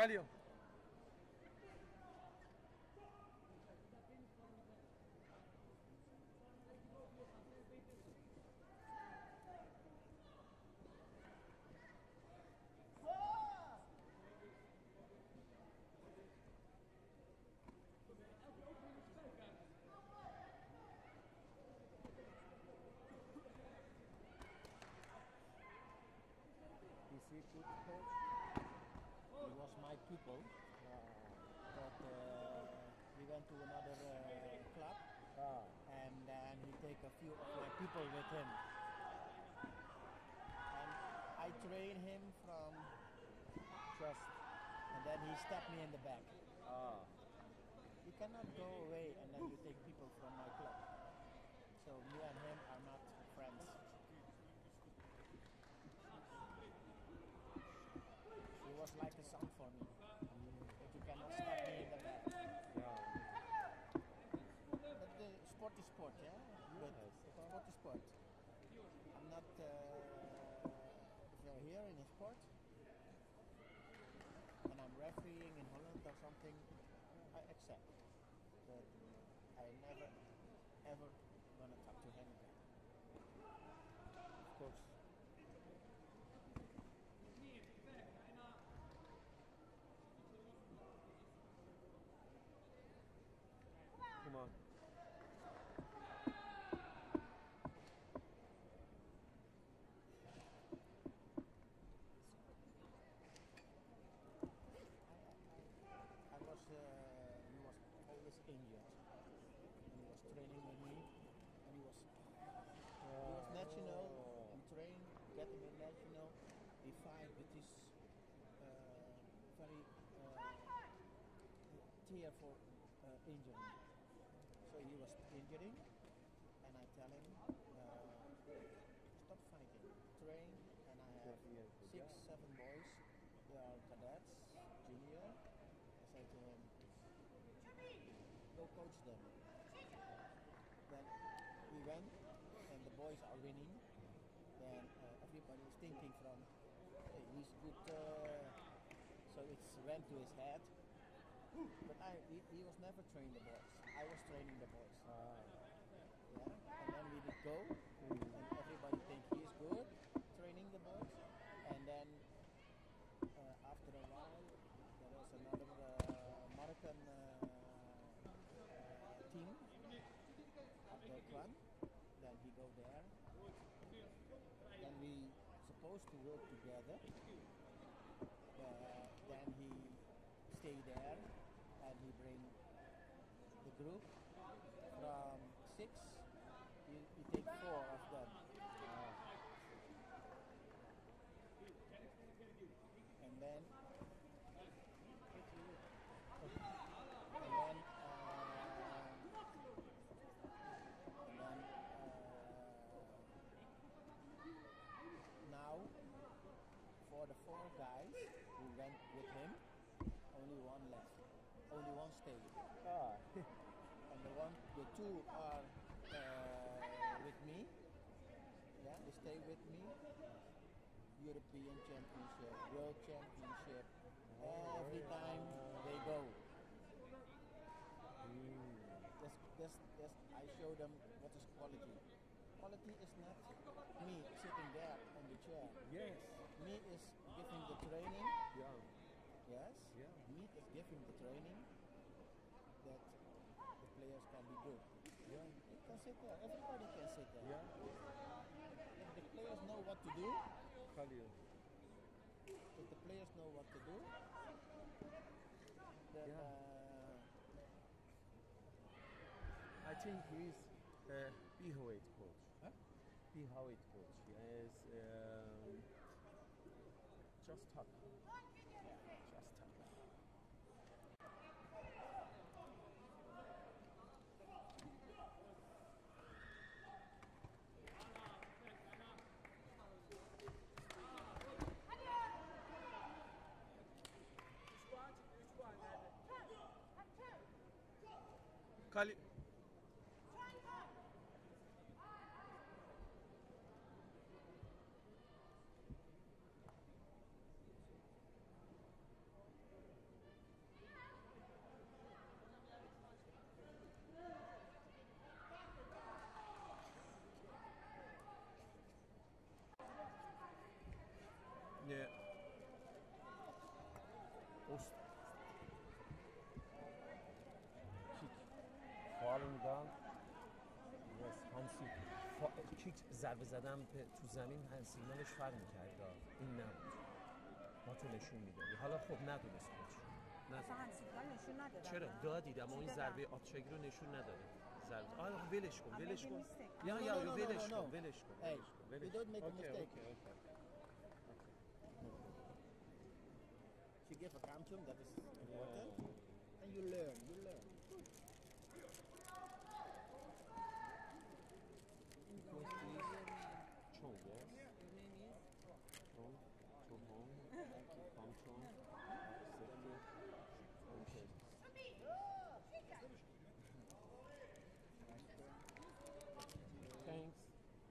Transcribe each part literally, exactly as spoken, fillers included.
Khalil. Is he good coach? He was my pupil, but uh, we went to another uh, club, Ah. and then he take a few of my people with him. And I train him from trust, and then he stabbed me in the back. Ah. You cannot go away and then you take people from my club. So me and him are not friends. He was like a son for me, but you cannot stab me in the back. Yeah. But the sport is sport, yeah? But Yes. sport is sport. I'm not, uh, if you're here in a sport, and I'm refereeing in Holland or something, I accept. But I never, ever gonna talk to him again. Of course. Come on. I was, uh, he was always injured. And he was training with me, and he was, he was national, and train, get him in national. He fight with this uh, very uh, tearful uh, injury. So he was injuring, and I tell him, uh, stop fighting, train, and I have six, seven boys. They are cadets, junior. I say to him, go coach them. Then we went, and the boys are winning. Then uh, everybody is thinking from, hey, he's good. Uh, so it went to his head. But I, he, he was never trained the boys. I was training the boys. Ah. Yeah. And then we did go, and everybody think he's good, training the boys. And then uh, after a while, there was another uh, Moroccan uh, uh, team at the club. Then he go there. Then we supposed to work together. Uh, then he stay there, and he bring the group from six. He, he take four of them. Uh, and then and then uh, and then uh, now for the four guys who went with him, only one left. Only one stayed. Ah. And the one, the two are uh, with me. Yeah, they stay with me. European Championship, World Championship. Every time they go. Mm. That's, that's, that's, I show them what is quality. Quality is not me sitting there on the chair. Yes. Me is giving the training. Yeah. Yes. Yeah. Me is giving the training that the players can be good. Yeah. You can sit there. Everybody can sit there. Yeah. If the players know what to do, Khalil. if the players know what to do, then Yeah. uh, I think he's a heavyweight coach. Huh? Heavyweight coach. He is um, just tough. Just tough. Khalil. کیک ضربه زدن تو زمین هند سیگنالش فرق می‌کرد این نبود ما تو نشون میدادی حالا خب ندونست خودش اصلا هند سیگنال نشون ندادم چرا دادید اما این دادم؟ ضربه آتشگی رو نشون نداده ضربه آره ولش کن I ولش made a کن mistake. یا No, یا no, no, no, ولش no, کن no. ولش کن Hey, ولش کن you ولش don't make a Okay, mistake. okay, okay. She gave a calm to him, that is important. And you learn, you learn. Chong, yes? Chong, Chong Hong, Hong Chong, Seki, okay. Thanks.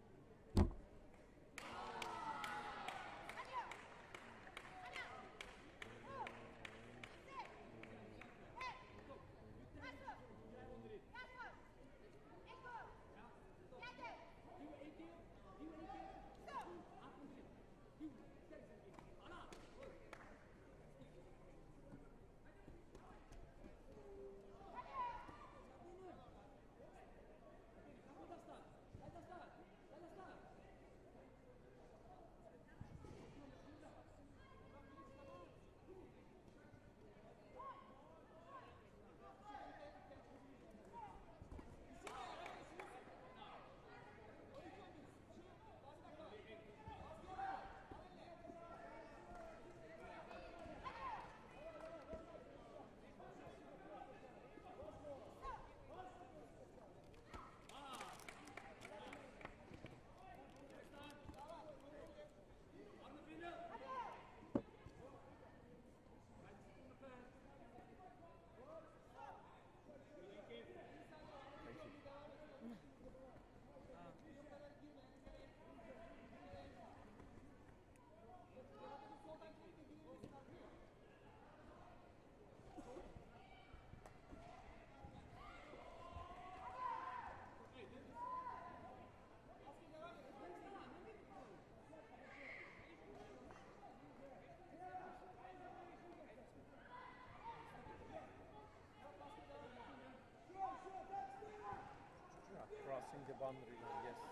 Crossing the boundary line, yes.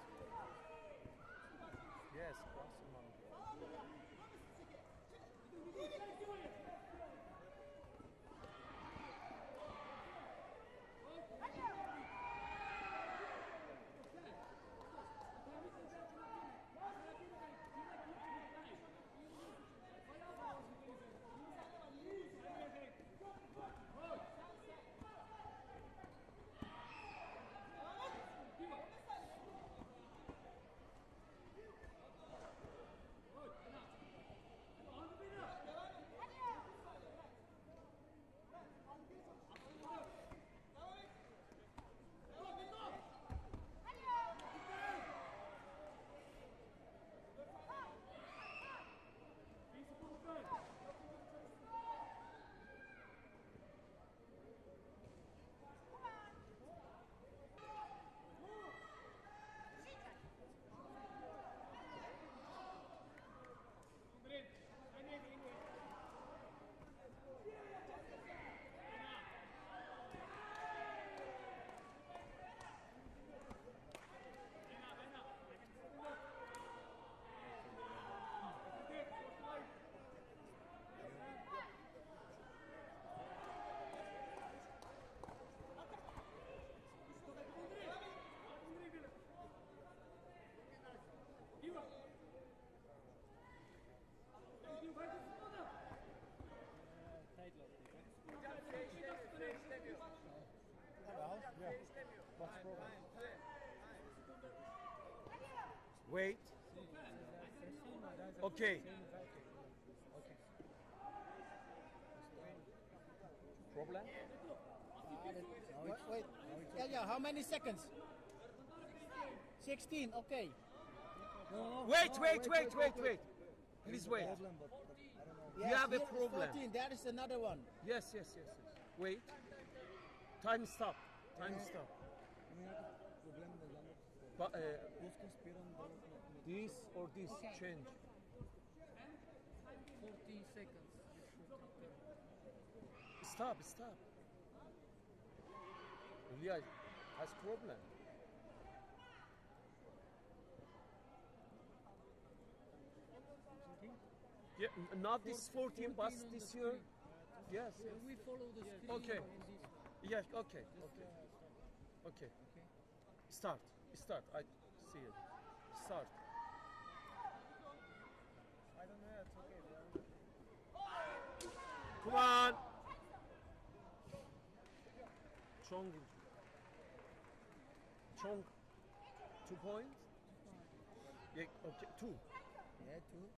Yes, crossing boundary line. Wait. Okay. Problem? Wait, wait. Yeah, yeah, how many seconds? sixteen, okay. Wait, wait, wait, wait, wait. Please wait. Yes, You have a here is problem. fourteen, there is another one. Yes, yes, yes, yes. Wait. Time stop. Time stop. But, uh, this or this change. forty seconds. Stop, stop. Ilya has problem. Yeah, n- not this fourteen, but fourteen on this the year. screen. Yes. So we follow the screen Okay. in this. Yeah. Okay. Okay. Uh, Okay. okay. Start. Start. I see it. Start. I don't know. It's okay. They are- Come on. Chong. Chong. Two points. Yeah. Okay. Two. Yeah, two.